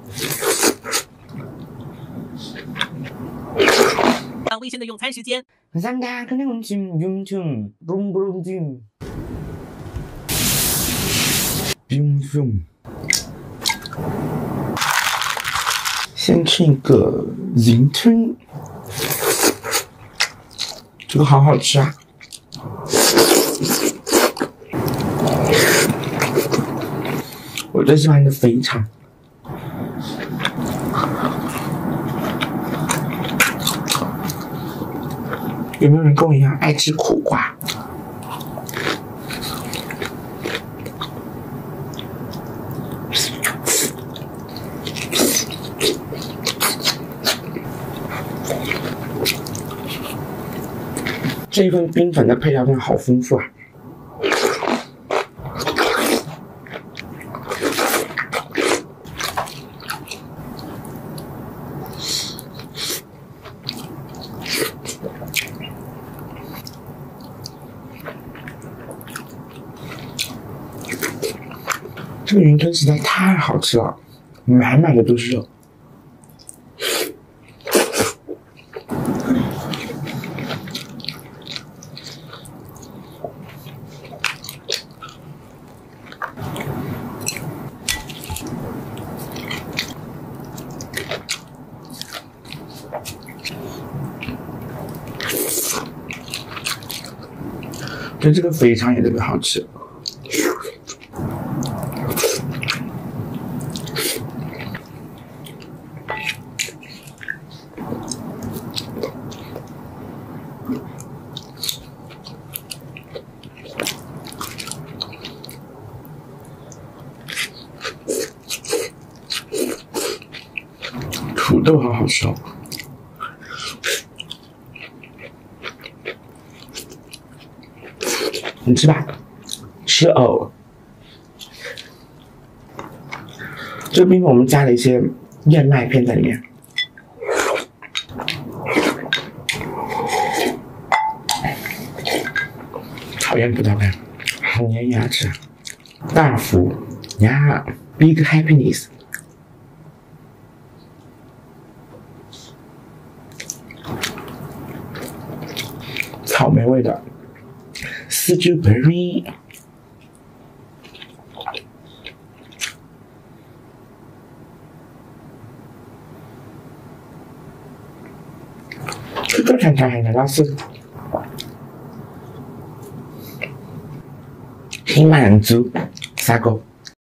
当微醺的用餐时间。 감사합니다. 그냥 융충 룽룽 융先吃一个云吞，这个好好吃啊！我最喜欢的肥肠。 有没有人跟我一样爱吃苦瓜？这一份冰粉的配料真的好丰富啊！这个云吞实在太好吃了，满满的都是肉。跟这个肥肠也特别好吃。 土豆好好吃哦！你吃吧，吃藕。这个冰粉我们加了一些燕麦片在里面，讨厌葡萄干，很粘牙齿。大福呀 ，Big Happiness。 草莓味的 strawberry， 这个尝尝还能拉丝，很满足，撒狗。